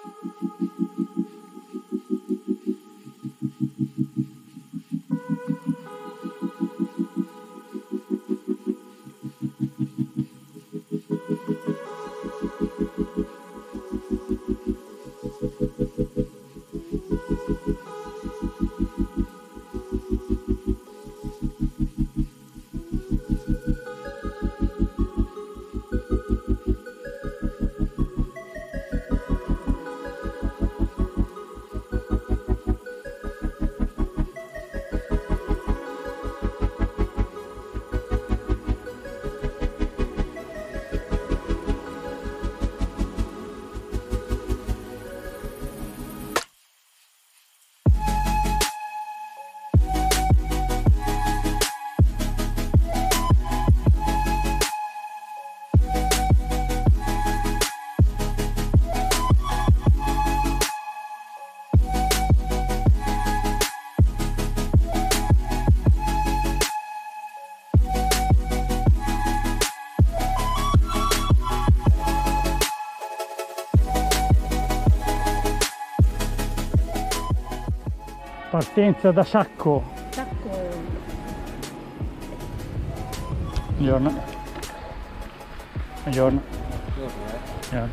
Partenza da Sacco. Buongiorno. Buongiorno. Buongiorno.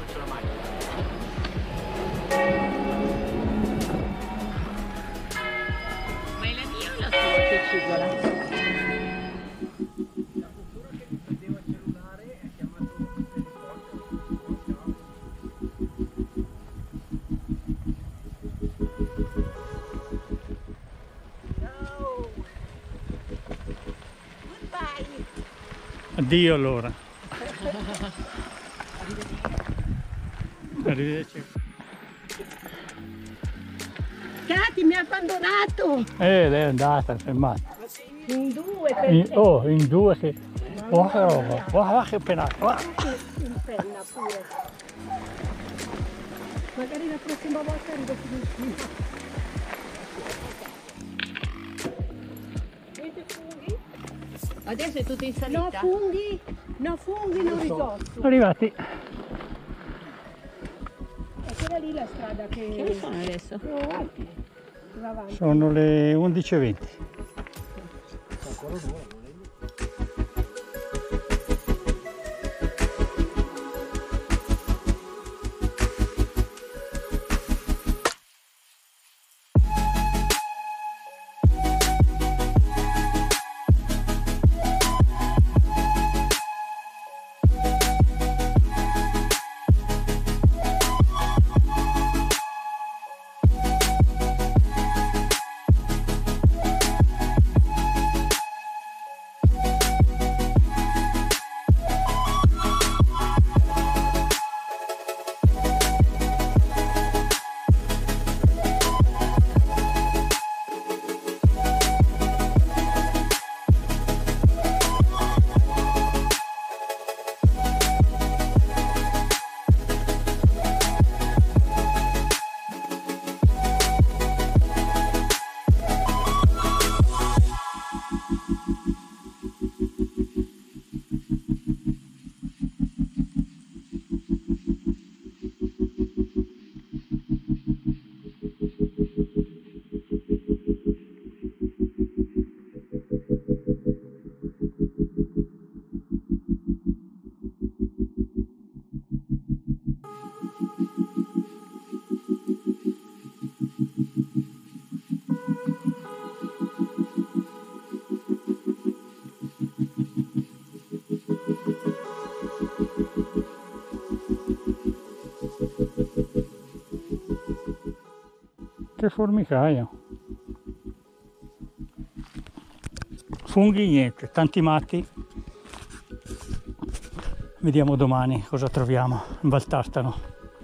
Ma è la mia o la tua che cigola? Addio allora. Arrivederci. Cati, mi ha abbandonato! Lei è andata, è fermata. In due per Oh, in due che... Oh, che roba, guarda che penata, guarda. in penna pure. Magari la prossima volta arrivo più vicino. Niente funghi? Adesso è tutto in salita? No funghi, no risorso. Sono arrivati. È quella lì la strada che ore sono adesso? Va avanti. Sono le 11:20. Ancora due. Che formicaio. Funghi niente, tanti matti. Vediamo domani cosa troviamo in Valtartano.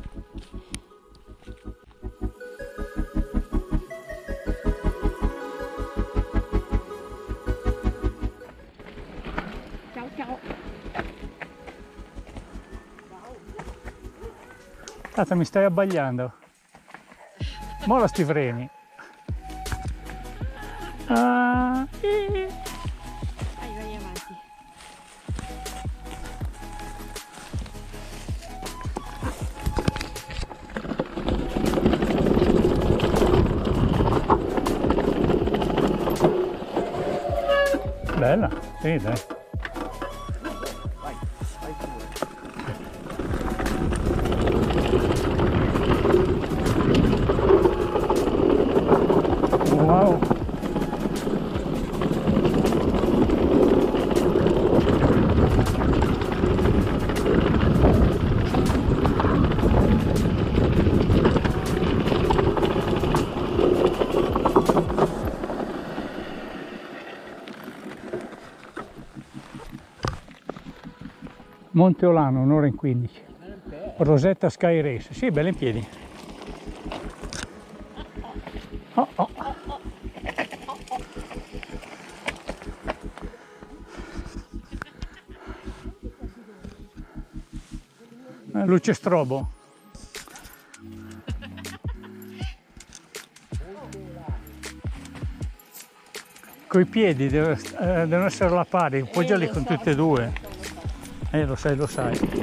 Ciao ciao. Tata, mi stai abbagliando. Mola sti freni. Vai avanti. bella, sì dai. Vai, vai pure. Wow. Monte Olano, un'ora in 15. Rosetta Sky Race, sì, bella in piedi. Oh, oh. Luce strobo. Coi piedi devono essere alla pari, appoggiali con tutte e due. Lo sai, lo sai.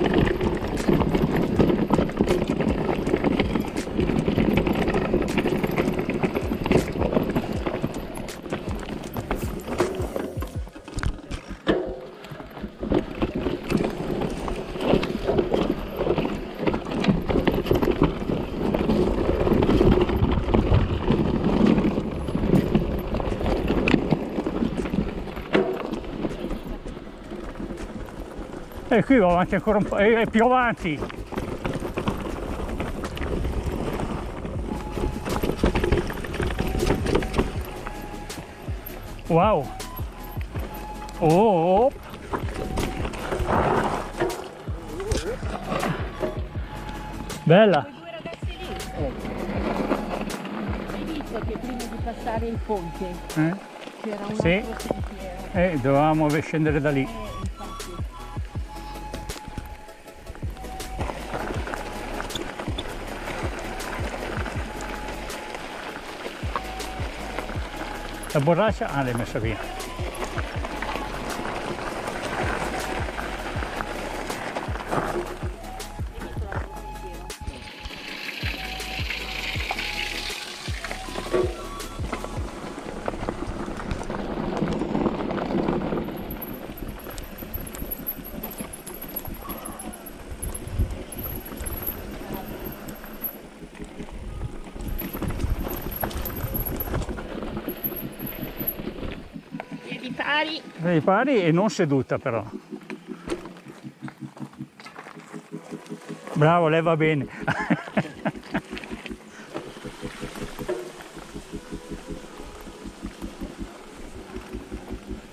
E qui va avanti ancora un po', e più avanti. Wow. Oh. Bella. Quei due ragazzi lì. Hai visto che prima di passare il ponte c'era un Sì. altro sentiero? Dovevamo scendere da lì. Infatti. La borraccia? Ah, l'hai messa via. Pari. Sei pari e non seduta però. Bravo, lei va bene.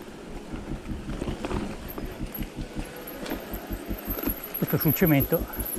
Questo sul cemento.